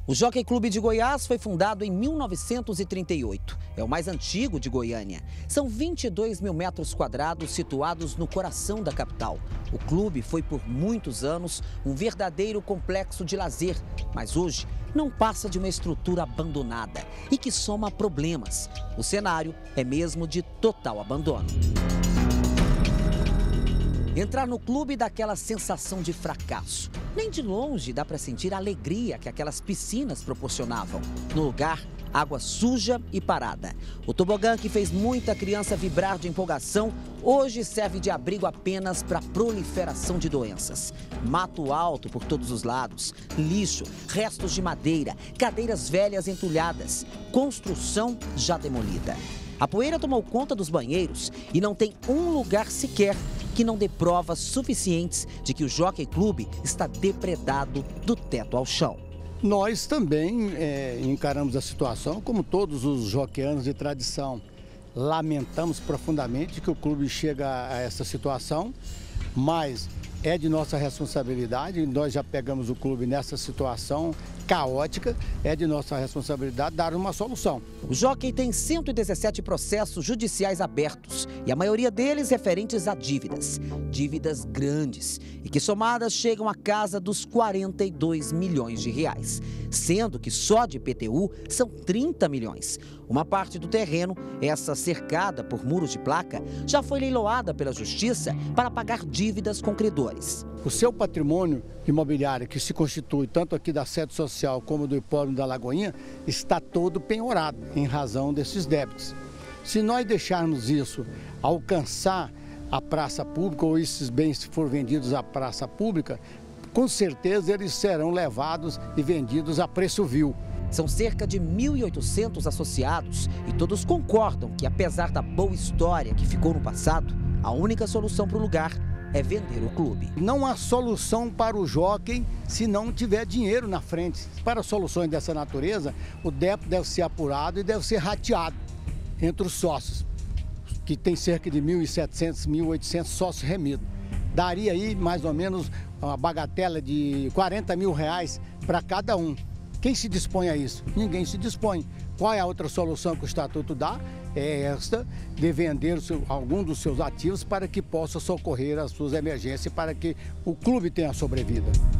O Jockey Clube de Goiás foi fundado em 1938. É o mais antigo de Goiânia. São 22 mil metros quadrados situados no coração da capital. O clube foi por muitos anos um verdadeiro complexo de lazer, mas hoje não passa de uma estrutura abandonada e que soma problemas. O cenário é mesmo de total abandono. Entrar no clube dá aquela sensação de fracasso. Nem de longe dá para sentir a alegria que aquelas piscinas proporcionavam. No lugar, água suja e parada. O tobogã que fez muita criança vibrar de empolgação, hoje serve de abrigo apenas para a proliferação de doenças. Mato alto por todos os lados, lixo, restos de madeira, cadeiras velhas entulhadas, construção já demolida. A poeira tomou conta dos banheiros e não tem um lugar sequer que não dê provas suficientes de que o Jockey Clube está depredado do teto ao chão. Nós também encaramos a situação como todos os joqueianos de tradição. Lamentamos profundamente que o clube chega a essa situação, mas é de nossa responsabilidade, nós já pegamos o clube nessa situação caótica, é de nossa responsabilidade dar uma solução. O Jockey tem 117 processos judiciais abertos e a maioria deles referentes a dívidas. Dívidas grandes e que somadas chegam à casa dos 42 milhões de reais, sendo que só de IPTU são 30 milhões. Uma parte do terreno, essa cercada por muros de placa, já foi leiloada pela Justiça para pagar dívidas com credores. O seu patrimônio imobiliário, que se constitui tanto aqui da sede social como do hipódromo da Lagoinha, está todo penhorado em razão desses débitos. Se nós deixarmos isso alcançar a praça pública ou esses bens for vendidos à praça pública, com certeza eles serão levados e vendidos a preço vil. São cerca de 1.800 associados e todos concordam que, apesar da boa história que ficou no passado, a única solução para o lugar é vender o clube. Não há solução para o jockey se não tiver dinheiro na frente. Para soluções dessa natureza, o débito deve ser apurado e deve ser rateado entre os sócios, que tem cerca de 1.700, 1.800 sócios remidos. Daria aí mais ou menos uma bagatela de 40 mil reais para cada um. Quem se dispõe a isso? Ninguém se dispõe. Qual é a outra solução que o Estatuto dá? É esta, de vender algum dos seus ativos para que possa socorrer as suas emergências, para que o clube tenha sobrevida.